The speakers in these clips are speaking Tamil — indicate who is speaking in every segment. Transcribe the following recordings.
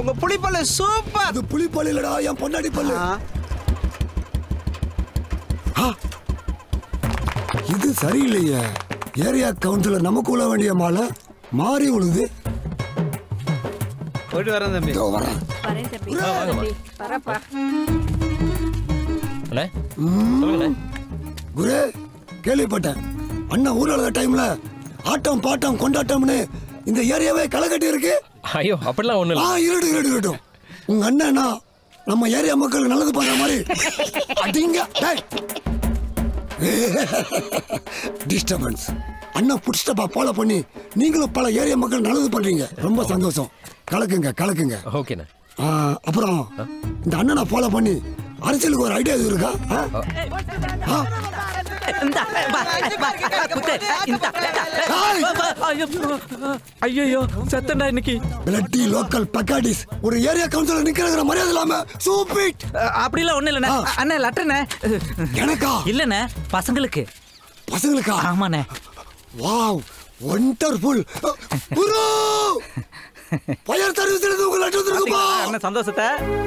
Speaker 1: உங்க புளிப்பல்லு சூப்பர்.
Speaker 2: அது புளிப்பல்லு இல்லடா, என் பொண்டாடி பல்லு. இது சரியில்லையே. ஏரியா கவுன்சிலர் நமக்கு உள்ள வேண்டிய மாலை மாறி உழுது.
Speaker 1: போயிட்டு வரேன் தம்பி.
Speaker 3: வரேன் தம்பி. வரப்பா.
Speaker 2: குரு, கேள்விப்பட்டேன் அண்ணா ஊர்ல டைம்ல ஆட்டம் பாட்டம் கொண்டாட்டம்னு இந்த ஏரியாவே களை இருக்கு.
Speaker 4: ஐயோ அப்படிலாம் ஒண்ணு இல்ல.
Speaker 2: இருக்கட்டும். உங்க அண்ணா நம்ம ஏரியா மக்களுக்கு நல்லது பண்ற மாதிரி அடிங்க. டிஸ்டர்பன்ஸ். அண்ணா புடிச்சிட்டப்பா ஃபாலோ பண்ணி நீங்களும் பல ஏரியா மக்கள் நல்லது பண்றீங்க. ரொம்ப சந்தோஷம். கலக்குங்க.
Speaker 4: ஓகேண்ணா.
Speaker 2: அப்புறம் இந்த அண்ணனை ஃபாலோ பண்ணி அரசியலுக்கு ஒரு ஐடியா இருக்கா?
Speaker 5: ஐயோ சத்தண்டா இன்னைக்கு.
Speaker 2: பிளட்டி லோக்கல் பக்காடிஸ் ஒரு ஏரியா கவுன்சிலர் நிக்கிற மரியாதை இல்லாம சூப்பிட்.
Speaker 5: அப்படிலாம் ஒண்ணு இல்லண்ணே. அண்ணே லெட்டர்ண்ணே.
Speaker 2: எனக்கா?
Speaker 5: இல்லண்ணே பசங்களுக்கு.
Speaker 2: பசங்களுக்கா?
Speaker 5: ஆமாண்ணே.
Speaker 2: Wow wonderful. புரோ ஃபயர் சர்வீஸ்ல இருந்து உங்களுக்கு லெட்டர் வந்திருக்குப்பா.
Speaker 5: அண்ணே சந்தோஷத்தை.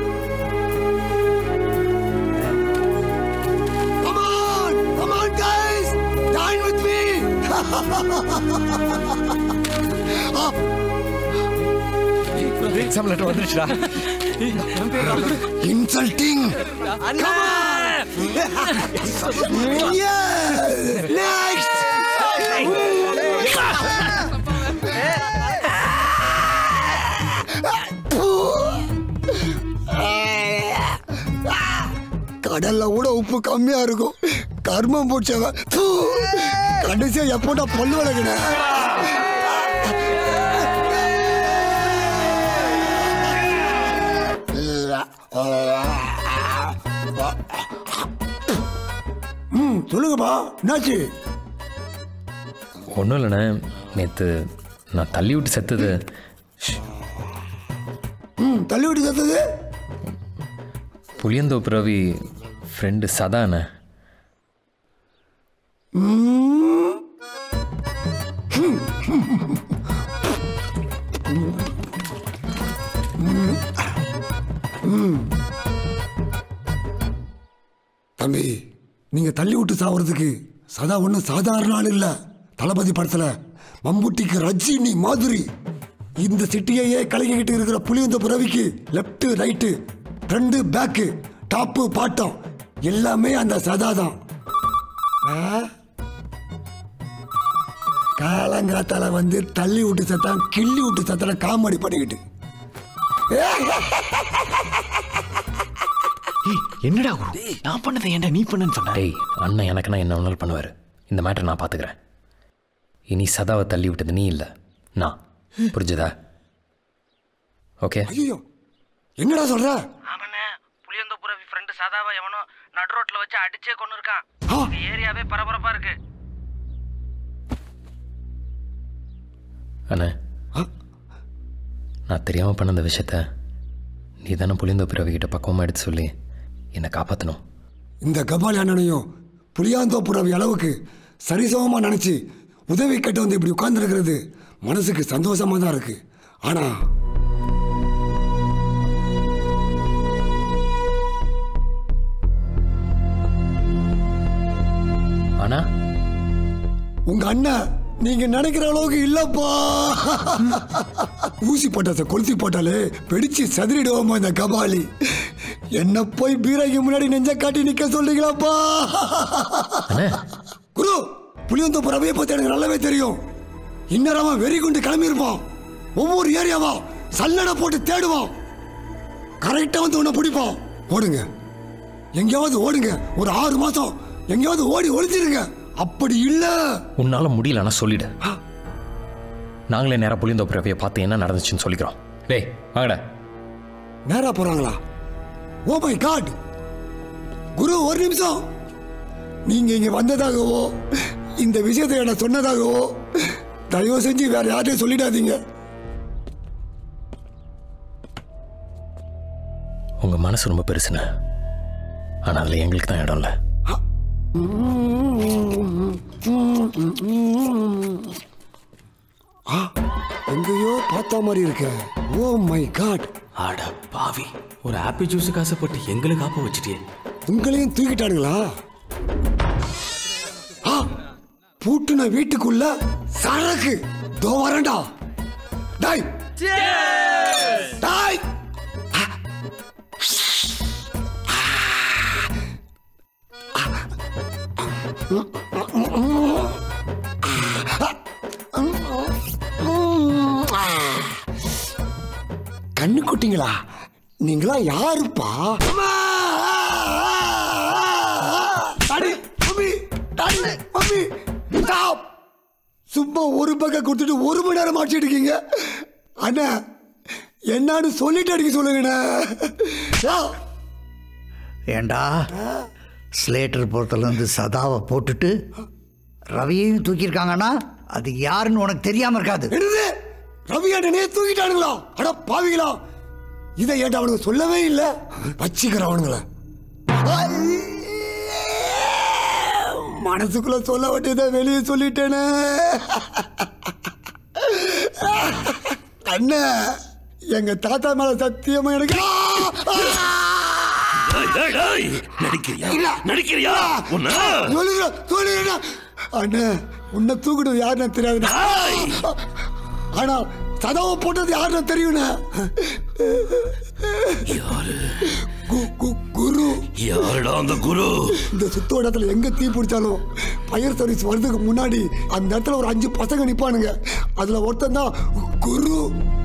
Speaker 2: Come on guys, dine with me.
Speaker 4: Exam letter வந்துருச்சுடா.
Speaker 2: இன்சல்ட்டிங். நெக்ஸ்ட். கடல்ல கூட உப்பு கம்மியா இருக்கும். கர்மம் போச்சவ கடைசியா எப்போட்டா பல்லு வளர்க்கண. சொல்லுங்கப்பா, என்னாச்சு?
Speaker 4: ஒன்றும் இல்லைண்ணே, நேற்று நான் தள்ளி விட்டு செத்தது.
Speaker 2: தள்ளி விட்டு செத்தது
Speaker 4: புளியந்தோப்பு ரவி ஃப்ரெண்டு சதாண்ணே.
Speaker 2: தம்பி, நீங்க தள்ளி விட்டு சாவறதுக்கு சதா ஒன்றும் சாதாரண ஆள் இல்ல. தளபதி படத்துல மம்புட்டிக்கு ரஜினி மாதிரி இந்த சிட்டியையே கலங்கிக்கிட்டு இருக்கிற புளியந்தோப்பு ரவிக்கு left right front back top bottom எல்லாமே அந்த சதா தான். காலங்காத்தால வந்து தள்ளி விட்டு சத்தான் கிள்ளி விட்டு சத்தல காமெடி பண்ணிக்கிட்டு.
Speaker 5: என்னடா நான் பண்ணதை ஏன்டா நீ பண்ணுன்னு சொன்ன?
Speaker 4: டேய், அண்ணன் எனக்குன்னா என்ன வேணாலும் பண்ணுவார். இந்த மேட்டர் நான் பார்த்துக்கிறேன். இனி சதாவை தள்ளி விட்டது நீ இல்லை, நான். புரிஞ்சுதா? ஓகே.
Speaker 2: ஐயோ, என்னடா சொல்ற?
Speaker 5: அவனே புளியந்தோப்பு ரவி ஃப்ரெண்டு சதாவை எவனோ நடு ரோட்ல வச்சு அடிச்சே கொண்டு இருக்கான். ஏரியாவே பரபரப்பா இருக்கு.
Speaker 4: அண்ணே, நான் தெரியாமல் பண்ண அந்த விஷயத்த நீ தானே புளியந்தோப்பு ரவி கிட்ட பக்குவமாக எடுத்து சொல்லி என்னை காப்பாற்றணும்.
Speaker 2: இந்த கபாலி அண்ணனையும் புளியாந்தோப்பு ரவி அளவுக்கு சரிசமமா நினைச்சு உதவி கேட்டு வந்து இப்படி உட்கார்ந்துருக்கிறது மனசுக்கு சந்தோஷமா தான் இருக்கு. ஆனா
Speaker 4: ஆனா
Speaker 2: உங்க அண்ணன் நீங்க நினைக்கிற அளவுக்கு இல்லப்பா. ஊசி பட்டாச கொளுத்தி போட்டாலே வெடிச்சு சதுரிடுவோமா இந்த கபாலி. என்ன போய் பீராய்க்கு முன்னாடி நெஞ்ச காட்டி நிக்க சொல்றீங்களாப்பா? குரு, புளியந்தோப்பு ரவியை பத்தி எனக்கு நல்லாவே தெரியும். இன்னரமா வெறி கொண்டு கிளம்பி இருப்பான். ஒவ்வொரு ஏரியாவா சல்லடை போட்டு தேடுவான். கரெக்டா வந்து உன்னை பிடிப்பான். ஓடுங்க, எங்கேயாவது ஓடுங்க. ஒரு 6 மாசம் எங்கேயாவது ஓடி ஒளிச்சிருங்க. அப்படி இல்ல
Speaker 4: உன்னால முடியலன்னா சொல்லிடு. நாங்களே நேரா புளியந்தோப்பு ரவியை பார்த்து என்ன நடந்துச்சுன்னு சொல்லிக்கிறோம். டேய் வாங்கடா.
Speaker 2: நேரா போறாங்களா? ஓ மை காட். குரு, ஒரு நிமிஷம். நீங்க இங்க வந்ததாகவோ இந்த விஷயத்தை என்ன சொன்னதாகவோ தயவு செஞ்சு வேற யாரையும் சொல்லிடாதீங்க.
Speaker 4: உங்க மனசு ரொம்ப பெருசுண்ணே, ஆனா அதுல எங்களுக்கு தான் இடம் இல்லை.
Speaker 2: எங்கேயோ பார்த்த மாதிரி இருக்க. Oh my god.
Speaker 1: ஆட பாவி, ஒரு ஆப்பிள் ஜூஸுக்கு ஆசைப்பட்டு எங்களுக்கு ஆப்ப வச்சுட்டியே.
Speaker 2: உங்களையும் தூக்கிட்டானுங்களா? பூட்டுன வீட்டுக்குள்ள சரக்கு தோ வரண்டா. டாய் டாய். கண்ணு குட்டிங்களா நீங்களா? யாருப்பா? சும்மா ஒரு பக்கம் கொடுத்துட்டு 1 மணி நேரம் ஆட்சி இருக்கீங்க. அண்ணா என்னன்னு சொல்லிட்டு அடிக்க சொல்லுங்கண்ணா.
Speaker 6: ஏண்டா ஸ்லேட்டர் போர்த்திலேருந்து சதாவை போட்டுட்டு ரவியையும் தூக்கியிருக்காங்கன்னா அது யாருன்னு உனக்கு தெரியாம இருக்காது.
Speaker 2: ரவி அண்ணனே தூக்கிட்டானுங்களா? அட பாவிங்களா, இதை ஏட்ட அவனுக்கு சொல்லவே இல்லை. வச்சுக்கிறவனுங்கள மனசுக்குள்ள சொல்ல வேண்டியதை வெளியே சொல்லிட்டேனே. அண்ணா எங்க தாத்தா மேல சத்தியமா எனக்கு அண்ணா உன்னை தூக்கிட்டு யாருன்னு தெரியாது. ஆனா சதாவை போட்டது யாருன்னு தெரியும்ண்ணா. குரு.
Speaker 7: யாருடா அந்த குரு?
Speaker 2: இந்த சுத்த இடத்துல எங்க தீ பிடிச்சாலும் ஃபயர் சர்வீஸ் வர்றதுக்கு முன்னாடி அந்த இடத்துல ஒரு 5 பசங்க நிப்பானுங்க. அதுல ஒருத்தன் தான் குரு.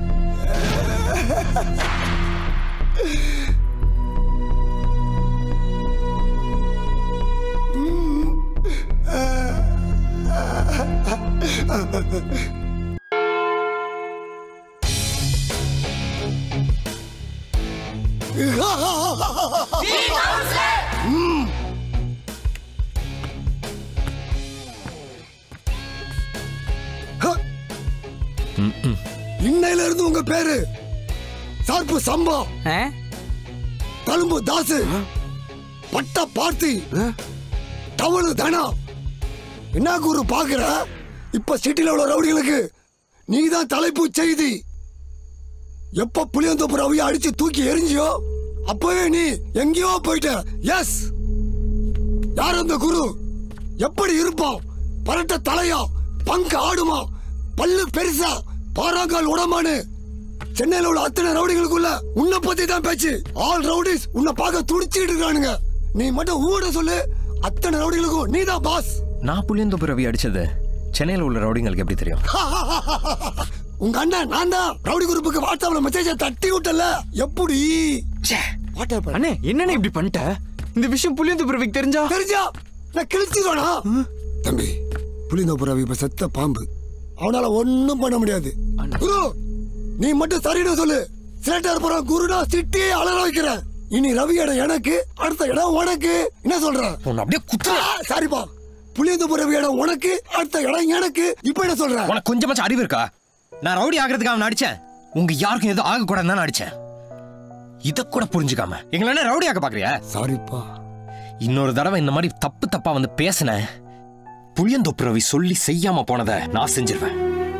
Speaker 2: இன்னையில இருந்து உங்க பேரு சார்பு சம்பா, தழும்பு தாசு, பட்ட பார்த்தி, டவலு தனா. என்ன குரு பாக்குற? இப்ப சிட்டில உள்ள ரவுடிகளுக்கு நீதான் தலைப்பு செய்தி. எப்ப புளியந்தோப்பு ரவியை அடிச்சு தூக்கி எரிஞ்சியோ அப்பவே நீ எங்கேயோ போயிட்ட. எஸ், யார் அந்த குரு? எப்படி இருப்பான்? பரட்ட தலையா, பங்கு ஆடுமா, பல்லு பெருசா, பாறாங்கால் உடமானு. சென்னையில உள்ள அத்தனை ரவுடிகளுக்குள்ள உன்னை பத்தி தான் பேச்சு. ஆல் ரவுடிஸ் உன்னை பார்க்க துடிச்சிட்டு இருக்கானுங்க. நீ மட்டும் ஊட சொல்லு, அத்தனை ரவுடிகளுக்கும் நீ தான் பாஸ்.
Speaker 4: நான் புளியந்தோப்பு ரவி அடிச்சது சென்னையில உள்ள ரவுடிங்களுக்கு எப்படி தெரியும்?
Speaker 2: உங்க அண்ணன் நான் தான் ரவுடி குரூப்புக்கு வாட்ஸ்அப்ல மெசேஜ் தட்டி விட்டல. எப்படி
Speaker 1: அண்ணே என்னன்னு இப்படி பண்ணிட்ட? இந்த விஷயம் புளியந்தோப்பு ரவிக்கு தெரிஞ்சா
Speaker 2: நான் கிழிச்சிடுவேனா? தம்பி, புளியந்தோப்பு ரவி இப்ப செத்த பாம்பு. அவனால ஒன்னும் பண்ண முடியாது. குரு நீ மட்டும் சரின்னு சொல்லு. ஸ்லேட்டர் போற குருடா சிட்டியே அலற வைக்கிறேன். இனி ரவி இடம் எனக்கு, அடுத்த இடம் உனக்கு. என்ன சொல்ற?
Speaker 4: அப்படியே குத்துற.
Speaker 2: சாரிப்பா, புளியந்தோப்பு ரவி இடம் உனக்கு, அடுத்த இடம் எனக்கு. இப்ப என்ன சொல்ற?
Speaker 4: உனக்கு கொஞ்சமாச்சும் அறிவு இருக்கா? நான் ரவுடி ஆகிறதுக்கு அவன் அடிச்சேன். உங்க யாருக்கும் எதுவும் ஆகக்கூடாதுன்னு தான் அடிச்சேன். இத கூட புரிஞ்சுக்காம எங்களை என்ன ரவுடி ஆக்க பாக்குறியா?
Speaker 2: சாரிப்பா.
Speaker 4: இன்னொரு தடவை இந்த மாதிரி தப்பா வந்து பேசின, புளியந்தோப்பு ரவி சொல்லி செய்யாம போனதை நான் செஞ்சிருவேன்.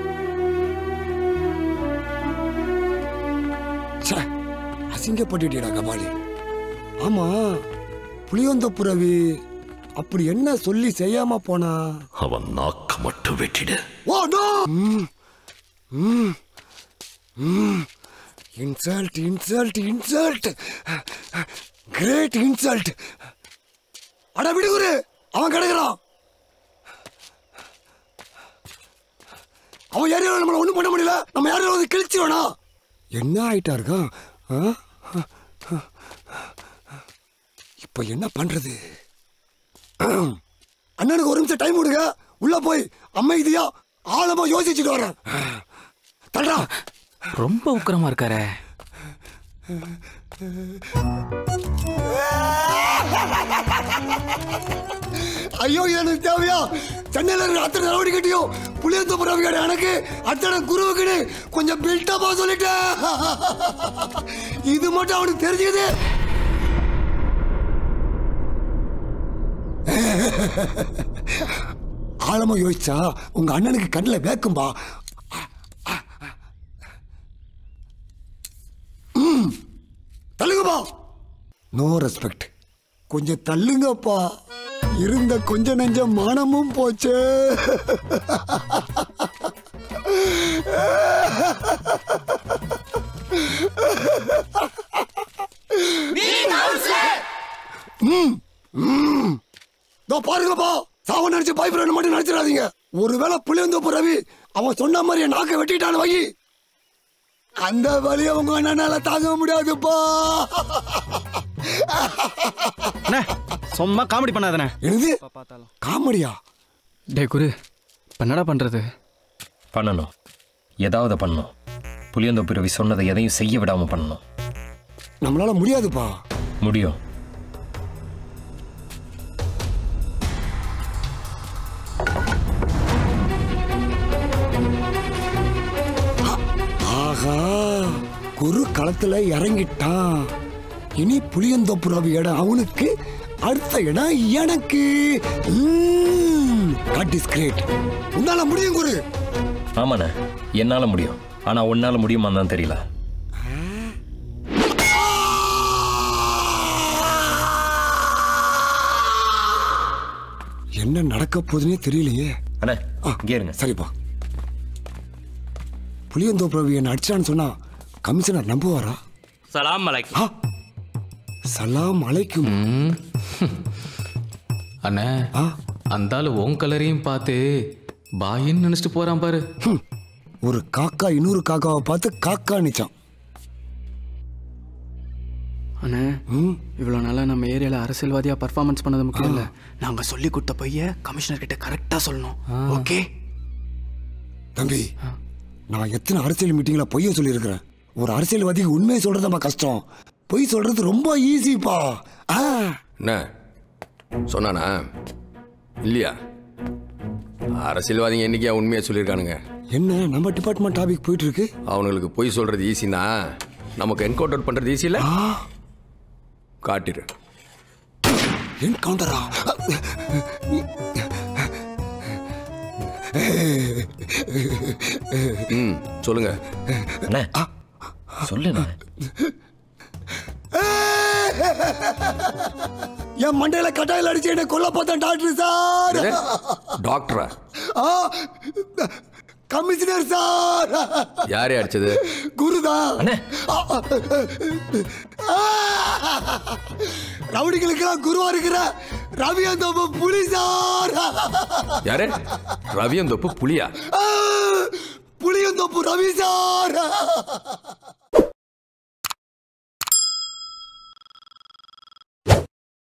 Speaker 2: அசிங்கப்பட்டுடா கபாலி. ஆமா, புளியந்தோப்பு ரவி அப்படி என்ன சொல்லி செய்யாம போனா?
Speaker 7: அவன் நாக்க மட்டும் வெட்டிடு.
Speaker 2: Oh no! Insult insult insult, great insult. அட விடுகுரு, அவன் கிடைக்கிறான். அவன் யாரையும் நம்மள ஒண்ணும் பண்ண முடியல. நம்ம யாரையும் வந்து கிழிச்சு வேணா. என்ன ஆயிட்டா இருக்கான்? இப்ப என்ன பண்றது? அண்ணனுக்கு ஒரு நிமிஷம் டைம் கொடுங்க. உள்ள போய் அமைதியா ஆழமா யோசிச்சுட்டு வரேன். தல்றா.
Speaker 1: ரொம்ப உக்கிரமா இருக்காரே.
Speaker 2: ஐயோ, எனக்கு தேவையா? சென்னையில இருக்கிற அத்தனை ரவுடி கட்டியும் புளியந்தோப்பு ரவி கடை எனக்கு, அத்தனை குருவுக்கு கொஞ்சம் பில்டப்பா சொல்லிட்டேன். இது மட்டும் அவனுக்கு தெரிஞ்சது. ஆழமா யோசிச்சா உங்க அண்ணனுக்கு கண்ணில் வேக்கும்பா. No respect. கொஞ்சம் தள்ளுங்கப்பா. இருந்த கொஞ்ச நெஞ்ச மானமும் போச்சு. பாருங்கப்பா, சாவ நினைச்சு பாய் ஃப்ரெண்ட் மட்டும் நினைச்சிடாதீங்க. ஒருவேளை புளியந்தோப்பு ரவி அவன் சொன்ன மாதிரி நாக்க வெட்டிட்டான்னு வை, அந்த வழியை உங்க அண்ணனால தாங்க முடியாதுப்பா.
Speaker 1: சும்மா காமெடி பண்ணாதானே.
Speaker 2: என்னது காமெடியா?
Speaker 1: டே குரு, என்னடா பண்றது?
Speaker 4: பண்ணணும், ஏதாவது பண்ணணும். புளியந்தோப்பு ரவி சொன்னதை எதையும் செய்ய விடாம பண்ணணும்.
Speaker 2: நம்மளால முடியாதுப்பா.
Speaker 4: முடியும்.
Speaker 2: ஆஹா, குரு களத்துல இறங்கிட்டான். இனி புளியந்தோப்பு ரவி இடம் அவனுக்கு, அடுத்த இடம் எனக்கு. That is great. உன்னால முடியும் குரு.
Speaker 4: ஆமாண்ணே, என்னால முடியும். ஆனா உன்னால முடியுமா தான் தெரியல.
Speaker 2: என்ன நடக்க போதுன்னே தெரியலையே.
Speaker 4: அண்ணே இங்கே இருங்க.
Speaker 2: சரிப்பா. புளியந்தோப்பு ரவி என்ன அடிச்சான்னு சொன்னா கமிஷனர் நம்புவாரா?
Speaker 8: சலாம் அலைக்கும்.
Speaker 2: சலாம் அலைக்கும்.
Speaker 9: அண்ணே, அந்த ஆளு உன் கலரையும் பார்த்து பாயின்னு நினைச்சிட்டு போறான் பாரு.
Speaker 2: ஒரு காக்கா இன்னொரு காக்காவை பார்த்து காக்கா நிச்சான்.
Speaker 1: அண்ணே, இவ்வளவு நாளா நம்ம ஏரியால அரசியல்வாதியா பர்ஃபார்மன்ஸ் பண்ணது முக்கியம் இல்ல, நாங்க சொல்லி கொடுத்த பைய கமிஷனர் கிட்ட கரெக்டா சொல்லணும். ஓகே
Speaker 2: தம்பி, நான் எத்தனை அரசியல் மீட்டிங்ல பொய்ய சொல்லியிருக்கிறேன். ஒரு அரசியல்வாதிக்கு உண்மையை சொல்றதுமா கஷ்டம், பொய் சொல்றது ரொம்ப ஈஸிப்பா.
Speaker 10: என்ன சொன்னானா இல்லையா? அரசியல்வாதிங்க என்னைக்கா உண்மையா சொல்லியிருக்கானுங்க?
Speaker 2: என்ன நம்ம டிபார்ட்மெண்ட் டாபிக் போயிட்டு இருக்கு.
Speaker 10: அவனுங்களுக்கு பொய் சொல்றது ஈஸினா நமக்கு என்கவுண்டர் அவுட் பண்றது ஈஸி இல்ல? காட்டிரு.
Speaker 2: என்கவுண்டரா?
Speaker 10: சொல்லுங்க.
Speaker 4: சொல்லுங்க.
Speaker 2: என் மண்டையில கட்டாயில அடிச்சு என்ன கொல்ல பார்த்தேன் டாக்டர் சார்.
Speaker 10: டாக்டரா?
Speaker 2: Commissioner sir.
Speaker 10: யாரே அடிச்சது?
Speaker 2: குருதான். ரவுடிகளுக்கெல்லாம் குருவா இருக்கிற ரவியந்தோப்பு புலி சார்.
Speaker 10: யாரு? ரவியந்தோப்பு புலியா?
Speaker 2: புளியந்தோப்பு ரவி சார்.